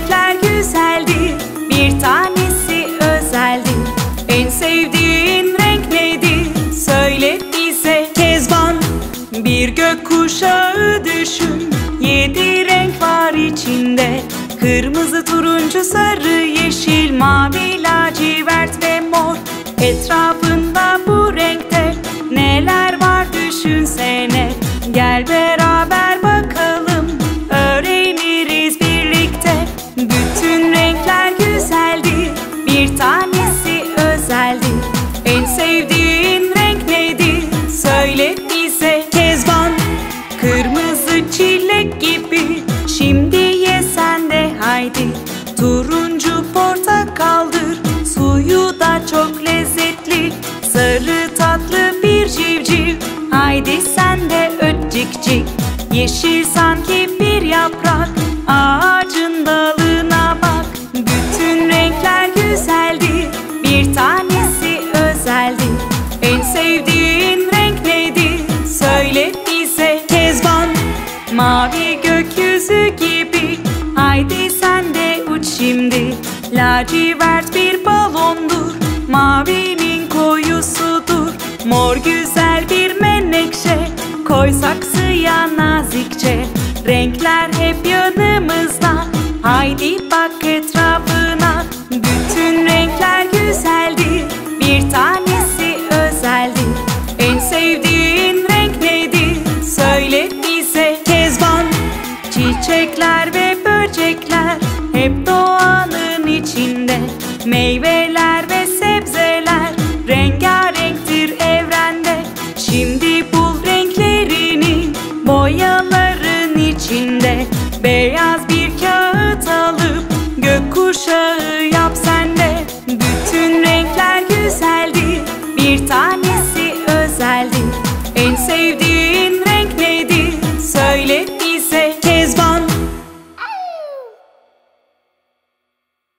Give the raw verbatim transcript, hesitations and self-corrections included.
renkler güzeldi, bir tanesi özeldi. En sevdiğin renk neydi? Söyle bize. Kezban, bir gökkuşağı düşün. Yedi renk var içinde. Kırmızı, turuncu, sarı, yeşil, mavi, lacivert ve mor. Etrafında bu renkte neler var düşünsene. Gel beraber bakalım, öğreniriz birlikte. Bütün renkler güzeldi, bir tanesi özeldi. En sevdiğin renk neydi? Söyle bize. Kezban, kırmızı çilek gibi, şimdi ye sen de haydi. Turuncu portakaldır, suyu da çok lezzetli. Sarı tatlı bir civciv, haydi sen de öt cik cik. Yeşil sanki bir yaprak, ağacın dalına bak. Bütün renkler güzeldi, bir tanesi özeldi. En sevdiğin renk neydi? Söyle bize. Kezban, mavi gökyüzü gibi, haydi sen de uç şimdi. Lacivert bir balondur, mavinin koyusudur. Mor güzel bir menekşe, koy saksıya nazikçe. Renkler hep yanımızda, haydi bak etrafına. Bütün renkler güzeldi, bir tanesi özeldi. En sevdiğin renk neydi? Söyle bize. Kezban, çiçekler ve böcekler hep doğanın içinde. Meyveler ve sebzeler rengarenktir evrende. Şimdi bul renklerini boyaların içinde. Beyaz bir kağıt alıp gökkuşağı yap sen de. Bütün renkler güzeldi, bir tanesi özeldi. En sevdiğin